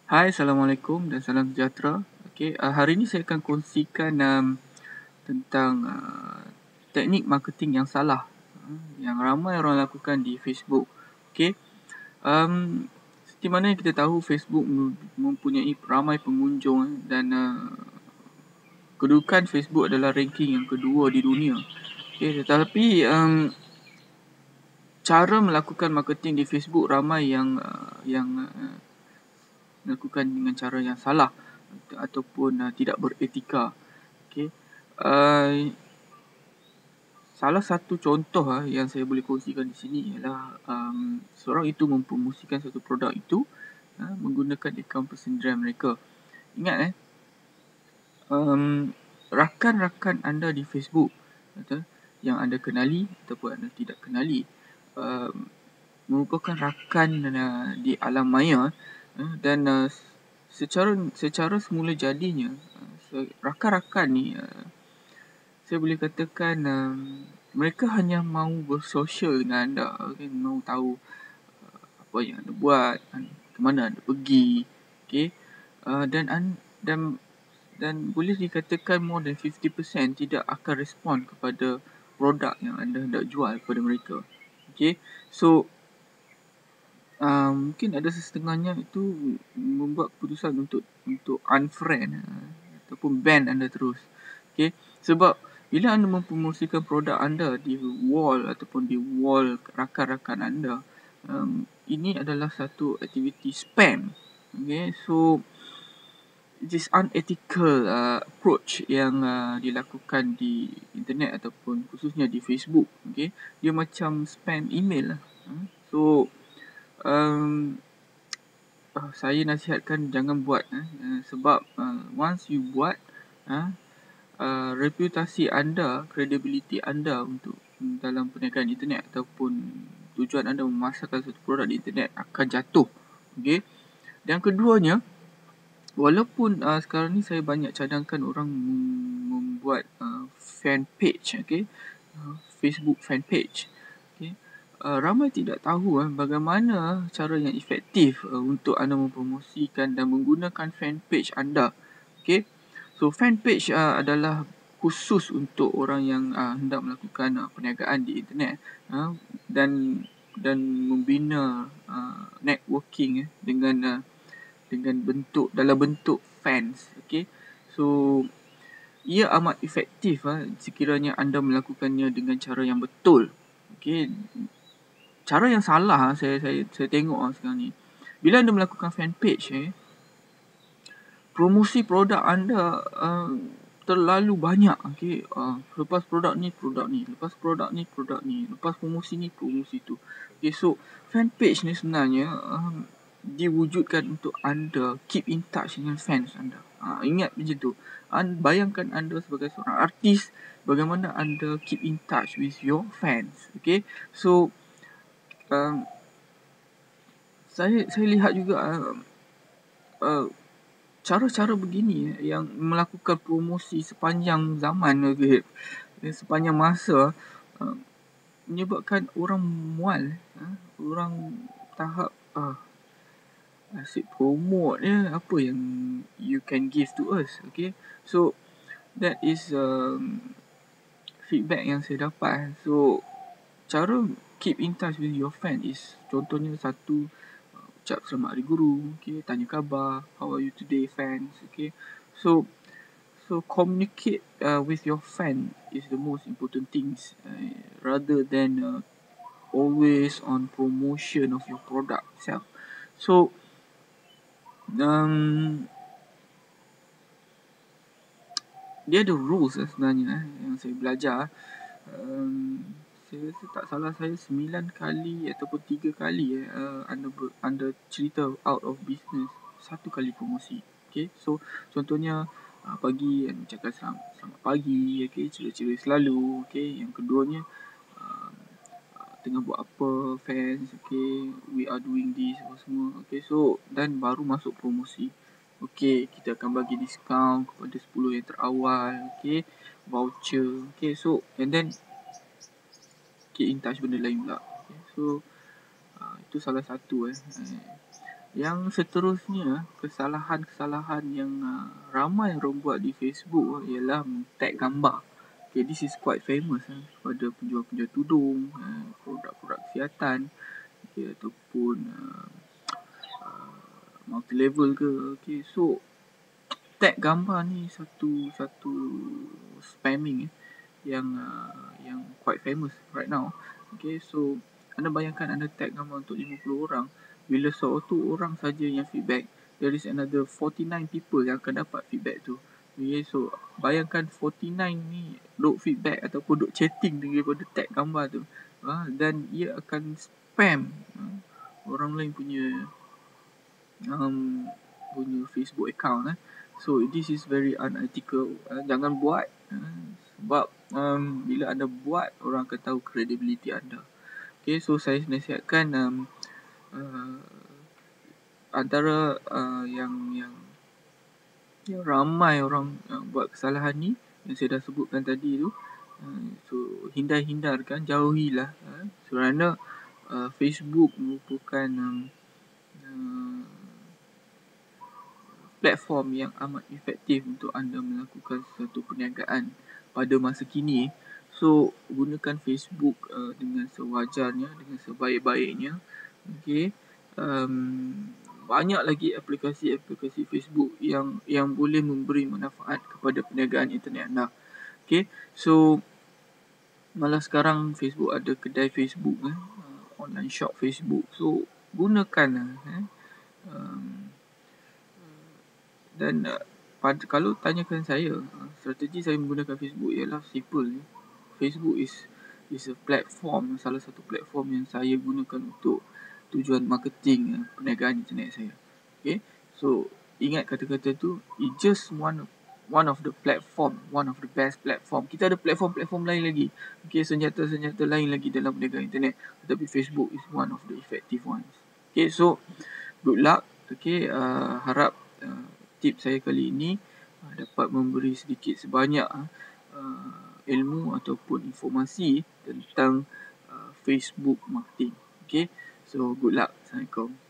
Hai, Assalamualaikum dan salam sejahtera. Hari ini saya akan kongsikan tentang teknik marketing yang salah yang ramai orang lakukan di Facebook. Okey. Seperti mana yang kita tahu, Facebook mempunyai ramai pengunjung dan kedudukan Facebook adalah ranking yang kedua di dunia. Tetapi cara melakukan marketing di Facebook ramai yang melakukan dengan cara yang salah ataupun tidak beretika. Okey. Salah satu contoh yang saya boleh kongsikan di sini ialah seorang itu mempromosikan satu produk itu menggunakan akaun persendirian mereka. Ingat rakan-rakan anda di Facebook yang anda kenali ataupun anda tidak kenali merupakan rakan di alam maya dan secara semula jadinya rakan-rakan ni saya boleh katakan mereka hanya mahu bersosial dengan anda, mahu tahu apa yang anda buat, ke mana anda pergi, dan boleh dikatakan more than 50% tidak akan respon kepada produk yang anda hendak jual kepada mereka. So mungkin ada setengahnya itu membuat keputusan untuk unfriend ataupun ban anda terus. Sebab bila anda mempromosikan produk anda di wall ataupun di wall rakan-rakan anda, ini adalah satu aktiviti spam. So it is unethical approach yang dilakukan di internet ataupun khususnya di Facebook. Dia macam spam email lah. So saya nasihatkan jangan buat sebab once you buat reputasi anda, credibility anda untuk dalam perniagaan internet ataupun tujuan anda memasarkan satu produk di internet akan jatuh. Dan keduanya, walaupun sekarang ni saya banyak cadangkan orang membuat fan page, Facebook fan page. Ramai tidak tahu bagaimana cara yang efektif untuk anda mempromosikan dan menggunakan fan page anda. So fan page adalah khusus untuk orang yang hendak melakukan perniagaan di internet dan membina networking dengan dalam bentuk fans. So ia amat efektif sekiranya anda melakukannya dengan cara yang betul. Cara yang salah saya tengok sekarang ni, bila anda melakukan fan page promosi produk anda terlalu banyak. Lepas produk ni, lepas produk ni, lepas promosi ni, promosi tu. So fan page ni sebenarnya diwujudkan untuk anda keep in touch dengan fans anda. Ingat macam tu. Bayangkan anda sebagai seorang artis, bagaimana anda keep in touch with your fans. So saya lihat juga cara-cara begini yang melakukan promosi sepanjang zaman, sepanjang masa, menyebabkan orang mual, orang tahap asyik promote apa yang you can give to us. So that is feedback yang saya dapat. So cara keep in touch with your fan is, contohnya satu, ucap selamat hari guru, tanya khabar, how are you today fans. So communicate with your fan is the most important things rather than always on promotion of your product itself. So dia ada rules sebenarnya yang saya belajar. Saya rasa tak salah saya 9 kali ataupun 3 kali anda cerita out of business, 1 kali promosi. So contohnya pagi cakap selamat pagi, ceria-ceria selalu. Yang keduanya tengah buat apa fans, we are doing this apa semua. So dan baru masuk promosi. Kita akan bagi diskaun kepada 10 yang terawal, voucher. So and then keep in touch benda lain pula. So itu salah satu Yang seterusnya, kesalahan-kesalahan yang ramai orang buat di Facebook ialah tag gambar. Okay, this is quite famous pada penjual-penjual tudung, produk-produk kesihatan, okay, ataupun multi-level ke. Okay, so tag gambar ni satu spamming yang quite famous right now. Okay, so anda bayangkan anda tag gambar untuk 50 orang. Bila 100 orang saja yang feedback, there is another 49 people yang akan dapat feedback tu. Okay, so bayangkan 49 ni duk feedback ataupun duk chatting daripada tag gambar tu. Dan ia akan spam orang lain punya Facebook account. So this is very unethical. Jangan buat sebab bila anda buat, orang akan tahu credibility anda. Okay, so saya nasihatkan antara yang ramai orang buat kesalahan ni yang saya dah sebutkan tadi tu, so hindarkan, jauhilah, kerana Facebook merupakan platform yang amat efektif untuk anda melakukan satu perniagaan pada masa kini. So gunakan Facebook dengan sewajarnya, dengan sebaik-baiknya. Okay. Banyak lagi aplikasi Facebook yang boleh memberi manfaat kepada perniagaan internet anda. Okay. So malah sekarang Facebook ada kedai Facebook, online shop Facebook. So gunakan. Dan kalau tanyakan saya, strategi saya menggunakan Facebook ialah simple. Facebook is a platform, salah satu platform yang saya gunakan untuk tujuan marketing perniagaan internet saya. Okay, so ingat kata-kata tu, it's just one of the platform, one of the best platform. Kita ada platform-platform lain lagi. Okay, senjata-senjata lain lagi dalam perniagaan internet, tetapi Facebook is one of the effective ones. Okay, so good luck. Okay, harap tips saya kali ini dapat memberi sedikit sebanyak ilmu ataupun informasi tentang Facebook marketing. Okay, so good luck. Assalamualaikum.